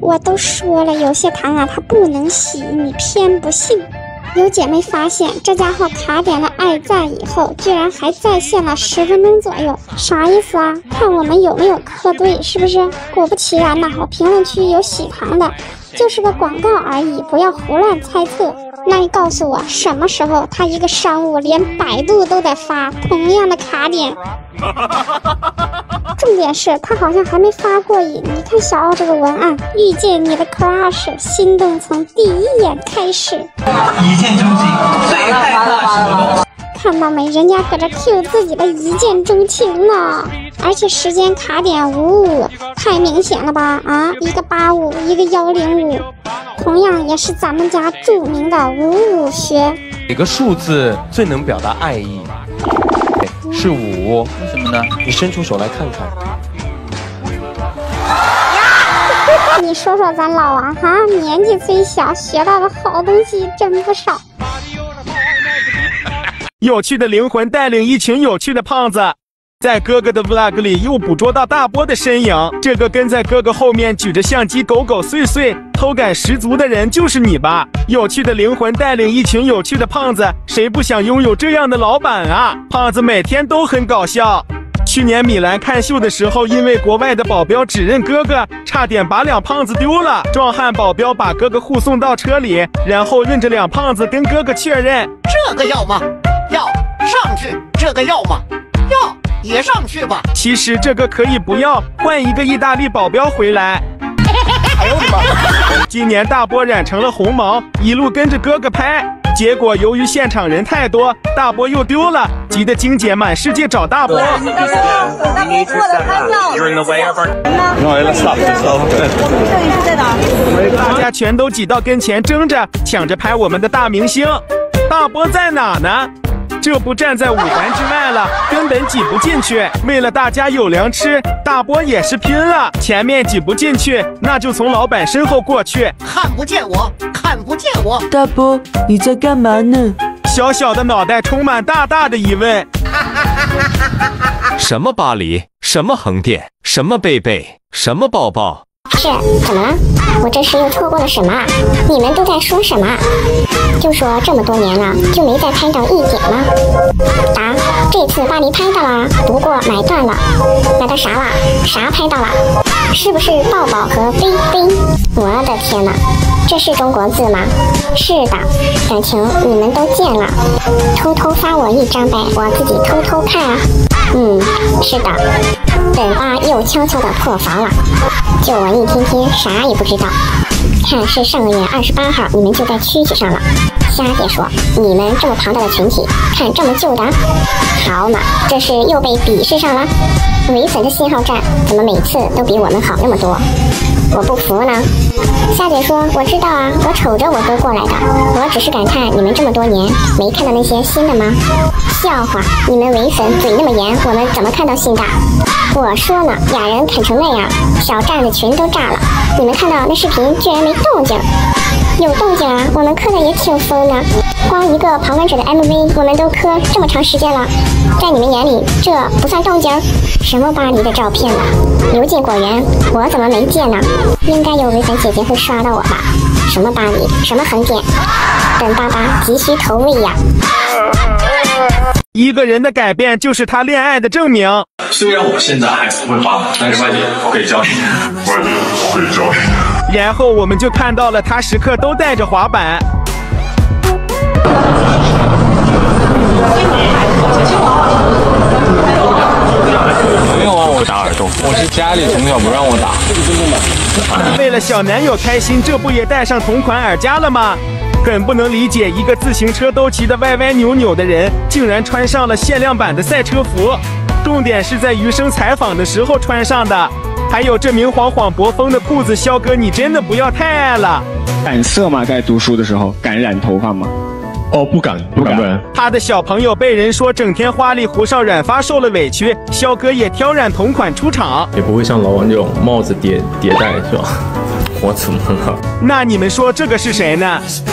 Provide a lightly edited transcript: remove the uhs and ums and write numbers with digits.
我都说了，有些糖啊它不能洗，你偏不信。有姐妹发现这家伙卡点了爱赞以后，居然还在线了10分钟左右，啥意思啊？看我们有没有磕对，是不是？果不其然呐，我评论区有喜糖的，就是个广告而已，不要胡乱猜测。那你告诉我，什么时候他一个商务连百度都得发同样的卡点？重点是他好像还没发过瘾。你看小奥这个文案，遇见你的 crush， 心动从第一眼开始， 一见钟情，最害怕什么东西？ 看到没？人家搁这 Q 自己的一见钟情呢，而且时间卡点55，太明显了吧？啊，一个85，一个105，同样也是咱们家著名的55学。 哪个数字最能表达爱意？是5。 为什么呢？ 你伸出手来看看。 你说说咱老王哈，年纪虽小，学到的好东西真不少。 有趣的灵魂带领一群有趣的胖子，在哥哥的 vlog 里又捕捉到大波的身影。这个跟在哥哥后面举着相机狗狗祟祟、偷感十足的人就是你吧？有趣的灵魂带领一群有趣的胖子，谁不想拥有这样的老板啊？胖子每天都很搞笑。去年米兰看秀的时候，因为国外的保镖只认哥哥，差点把2胖子丢了。壮汉保镖把哥哥护送到车里，然后认着2胖子跟哥哥确认： 这个要吗？要上去。这个要吗？要也上去吧。 其实这个可以不要，换一个意大利保镖回来。哎呦我的妈！今年大波染成了红毛，一路跟着哥哥拍，结果由于现场人太多，大波又丢了，急得金姐满世界找大波。大家全都挤到跟前，争着抢着拍我们的大明星。大波在哪呢？这不站在5环之外了，根本挤不进去。为了大家有粮吃，大波也是拼了。前面挤不进去，那就从老板身后过去。 看不见我，看不见我。 大波，你在干嘛呢？ 小小的脑袋充满大大的疑问。 什么巴黎？什么横店？什么贝贝？什么抱抱？ 是，怎么了？我这是又错过了什么？你们都在说什么？就说这么多年了，就没再拍到一点吗？答：这次巴黎拍到了，不过买断了。买到啥了？啥拍到了？是不是抱抱和飞飞？我的天哪，这是中国字吗？是的，感情你们都见了，偷偷发我一张呗，我自己偷偷看啊。是的，本花又悄悄的破防了，就我一天天啥也不知道。看是上个月28号，你们就在蛐蛐上了。瞎姐说，你们这么庞大的群体，看这么旧的，好嘛，这是又被鄙视上了。唯粉的信号站怎么每次都比我们好那么多？我不服呢。夏姐说，我知道啊，我瞅着我哥过来的，我只是感叹你们这么多年没看到那些新的吗？笑话，你们唯粉嘴那么严，我们怎么看到新的？我说呢，俩人啃成那样，小站的群都炸了。你们看到那视频居然没动静，有动静啊，我们磕的也挺疯的。光一个旁观者的 MV 我们都磕这么长时间了，在你们眼里这不算动静？什么巴黎的照片呢？流进果园我怎么没见呢？应该有唯粉姐姐会刷到我吧？什么巴黎，什么横店，本爸爸急需投喂呀！ 一个人的改变就是他恋爱的证明。 虽然我现在还不会滑，但是外姐我可以教你。我可以教你。 然后我们就看到了他时刻都带着滑板。 没有啊，我打耳洞，我是家里从小不让我打。 为了小男友开心，这不也带上同款耳夹了吗？很不能理解，一个自行车都骑得歪歪扭扭的人，竟然穿上了限量版的赛车服。重点是在余生采访的时候穿上的。还有这明晃晃博风的裤子，肖哥你真的不要太爱了。 敢色吗？在读书的时候敢染头发吗？ 哦，不敢。 他的小朋友被人说整天花里胡哨染发受了委屈，肖哥也挑染同款出场， 也不会像老王这种帽子叠戴是吧？我怎么了？ 那你们说这个是谁呢？